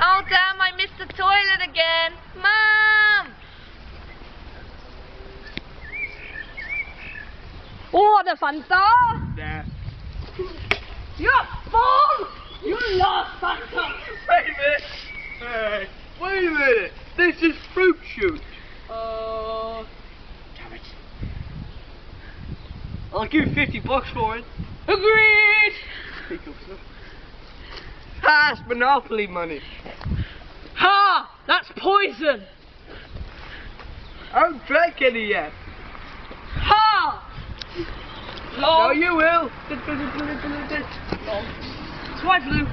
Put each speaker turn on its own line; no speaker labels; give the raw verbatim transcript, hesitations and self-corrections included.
Oh damn, I missed the toilet again. Mum!
Oh, the Fanta!
There.
You fool! You lost Fanta!
Wait a minute! Hey, wait a minute! This is fruit shoot!
Uh...
Damn it. I'll give you fifty bucks for it.
Agreed!
Ah, it's Monopoly money.
Ha! That's poison!
I haven't drank any yet.
Ha!
No,
Lol.
you will.
Swipe blue.